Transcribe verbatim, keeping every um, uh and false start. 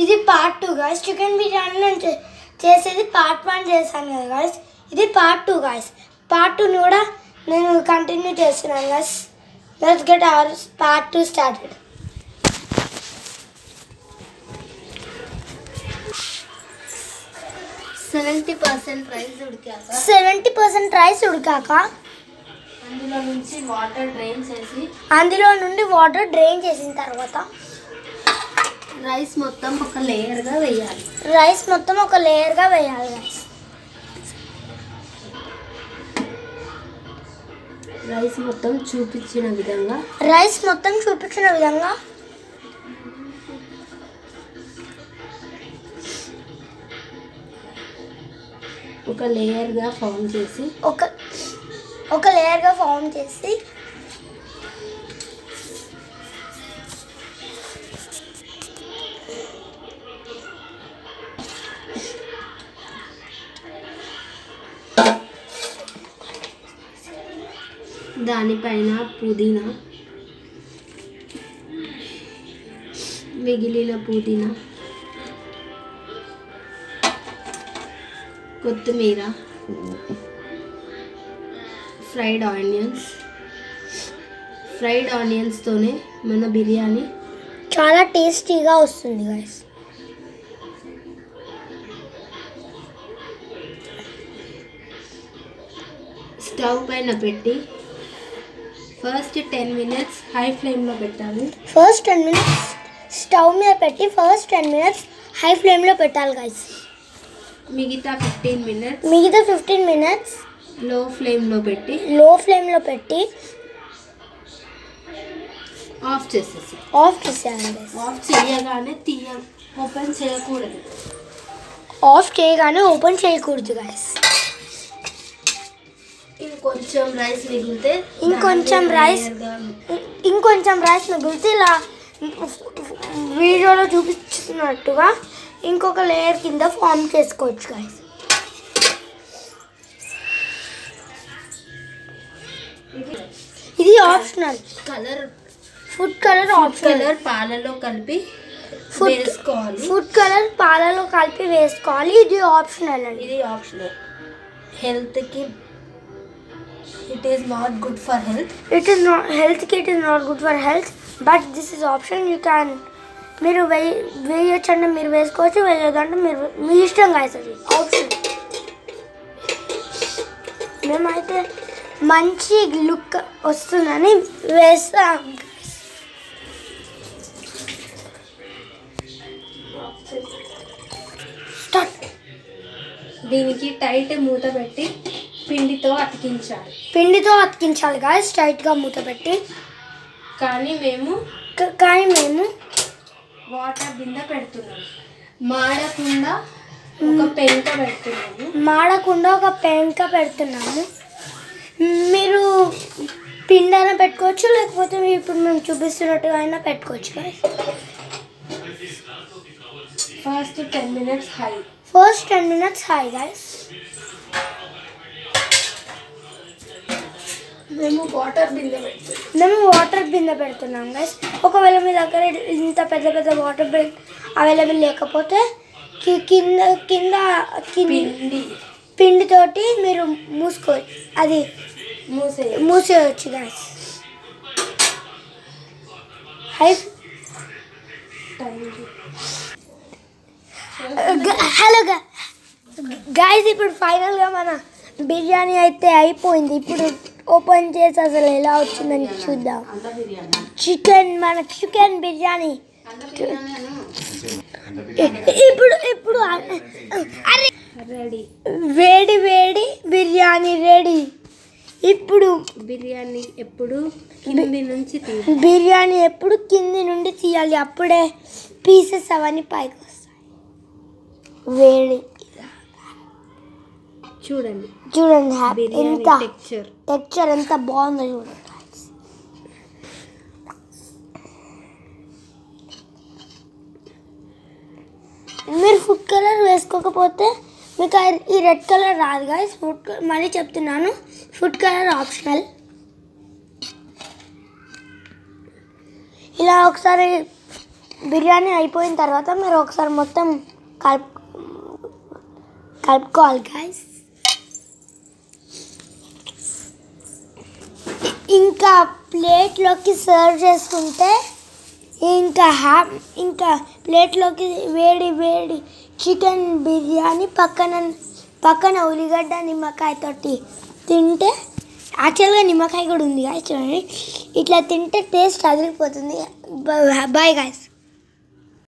ఇది part two guys. Chicken biryani నేను చేసేది పార్ట్ వన్ చేశాను కదా గైస్. ఇది పార్ట్ టూ గైస్. పార్ట్ టూని కూడా నేను కంటిన్యూ చేస్తున్నాను guys. Let's get our part two started. Seventy percent rice ఉడికాక సెవెంటీ పర్సెంట్ రైస్ ఉడికాక అందులో నుంచి వాటర్ డ్రైన్ చేసి అందులో నుండి వాటర్ డ్రైన్ చేసిన తర్వాత రైస్ మొత్తం ఒక లేయర్గా వేయాలి. రైస్ మొత్తం ఒక లేయర్గా వేయాలి గైస్. రైస్ మొత్తం చూపించిన విధంగా రైస్ మొత్తం చూపించిన విధంగా ఒక లేయర్గా ఫామ్ చేసి ఒక ఒక లేయర్గా ఫామ్ చేసి దానిపైన పుదీనా, మిగిలిన పుదీనా, కొత్తిమీర, ఫ్రైడ్ ఆనియన్స్ ఫ్రైడ్ ఆనియన్స్తోనే మన బిర్యానీ చాలా టేస్టీగా వస్తుంది గైస్. స్టవ్ పైన పెట్టి ఫస్ట్ టెన్ మినిట్స్ హై ఫ్లేమ్లో పెట్టాలి. ఫస్ట్ టెన్ మినిట్స్ స్టవ్ మీద పెట్టి ఫస్ట్ టెన్ మినిట్స్ హై ఫ్లేమ్లో పెట్టాలి గైస్. మిగతా ఫిఫ్టీన్ మినిట్స్ మిగతా ఫిఫ్టీన్ మినిట్స్ లో ఫ్లేమ్లో పెట్టి లో ఫ్లేమ్లో పెట్టి ఆఫ్ చేసేసి ఆఫ్ చేసేయాలి గైస్. ఆఫ్ చేయగానే తీయ ఓపెన్ చేయకూడదు. ఆఫ్ చేయగానే ఓపెన్ చేయకూడదు గైస్. ఇంకొంచెం రైస్ మిగిలితే ఇంకొంచెం రైస్ ఇంకొంచెం రైస్ మిగిలితే ఇలా వీడియోలో చూపిస్తున్నట్టుగా ఇంకొక లేయర్ కింద ఫామ్ చేసుకోవచ్చు గైస్. ఇది optional. Colour food colour optional. Colour పాలలో కలిపి ఫుడ్ వేసుకోవాలి. ఫుడ్ కలర్ పాలలో కలిపి వేసుకోవాలి. ఇది ఆప్షనల్ అండి. ఇది ఆప్షనల్. హెల్త్కి it is not good for health. It is not హెల్త్కి it is not good for health but this is option. You can మీరు వేయ వేయచ్చు అంటే మీరు వేసుకోవచ్చు, వేయొద్దు అంటే మీరు మీ ఇష్టం గైస్. అది ఆప్షన్. మేమైతే మంచి లుక్ వస్తుందని వేస్తాం. స్టార్ట్. దీనికి టైట్ మూత పెట్టి పిండితో అతికించాలి. పిండితో అతికించాలి గాయస్ టైట్గా మూత పెట్టి. కానీ మేము కానీ మేము వాటర్ బిందె పెడుతున్నాము. మాడకుండా ఒక పెంక పెడుతున్నాము. మాడకుండా ఒక పెంక పెడుతున్నాము. మీరు పిండైనా పెట్టుకోవచ్చు, లేకపోతే ఇప్పుడు మేము చూపిస్తున్నట్టుగా అయినా పెట్టుకోవచ్చు guys. First ten minutes high first ten minutes high guys. మేము వాటర్ బిందె పెడుతున్నాం. మేము వాటర్ బిందె పెడుతున్నాం గైస్. ఒకవేళ మీ దగ్గర ఇంత పెద్ద పెద్ద వాటర్ బిందె అవైలబుల్ లేకపోతే కింద కింద పిండి పిండితోటి మీరు మూసుకోవచ్చు, అది మూసే మూసేయచ్చు గైస్. హై హలో గైస్, ఇప్పుడు ఫైనల్గా మన బిర్యానీ అయితే అయిపోయింది. ఇప్పుడు ఓపెన్ చేసి అసలు ఎలా వచ్చిందని చూద్దాం. చికెన్ మన చికెన్ బిర్యానీ ఇప్పుడు ఇప్పుడు అరే రెడీ. వేడి వేడి బిర్యానీ రెడీ. ఇప్పుడు బిర్యానీ ఎప్పుడు కింది నుంచి తీయాలి. బిర్యానీ ఎప్పుడు కింది నుండి తీయాలి, అప్పుడే పీసెస్ అవన్నీ పైకి వస్తాయి. వేడి చూడండి చూడండి ఎంత టెక్స్చర్ టెక్స్చర్ ఎంత బాగుందో చూడండి. మీరు ఫుడ్ కలర్ వేసుకోకపోతే మీకు ఈ రెడ్ కలర్ రాదు గాయస్. ఫుడ్ మళ్ళీ చెప్తున్నాను, ఫుడ్ కలర్ ఆప్షనల్. ఇలా ఒకసారి బిర్యానీ అయిపోయిన తర్వాత మీరు ఒకసారి మొత్తం కలుపు కలుపుకోవాలి గాయస్. ఇంకా ప్లేట్లోకి సర్వ్ చేసుకుంటే ఇంకా హ్యా ఇంకా ప్లేట్లోకి వేడి వేడి చికెన్ బిర్యానీ పక్కన పక్కన ఉల్లిగడ్డ నిమ్మకాయతోటి తింటే, యాక్చువల్గా నిమ్మకాయ కూడా ఉంది గాయస్ చూడండి, ఇట్లా తింటే టేస్ట్ అదిరిపోతుంది. Bye guys.